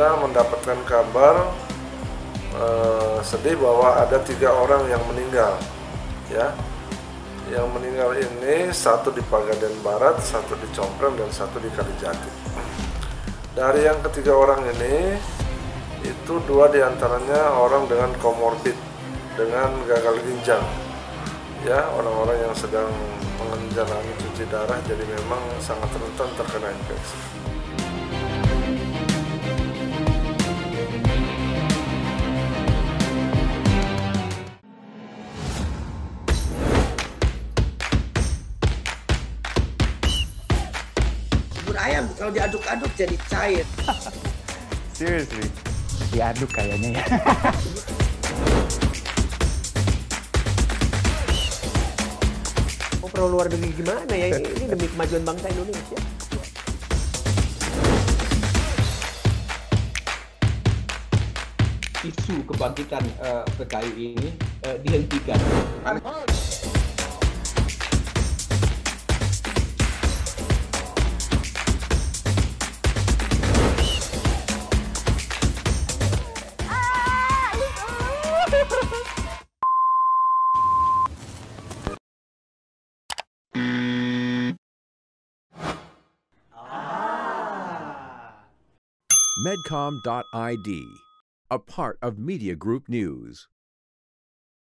kita mendapatkan kabar sedih bahwa ada 3 orang yang meninggal, ya. Yang meninggal ini 1 di Pegadaian Barat, 1 di Compreng, dan 1 di Kalijati. Dari yang ketiga orang ini, itu 2 diantaranya orang dengan komorbid, dengan gagal ginjal, ya, orang-orang yang sedang menjalani cuci darah, jadi memang sangat rentan terkena infeksi. Bubur ayam kalau diaduk-aduk jadi cair. Seriously, diaduk kayaknya ya. Mau pro luar negeri gimana ya? Ini demi kemajuan bangsa Indonesia. Isu kebangkitan PKI ini dihentikan. Medcom.id, a part of Media Group News.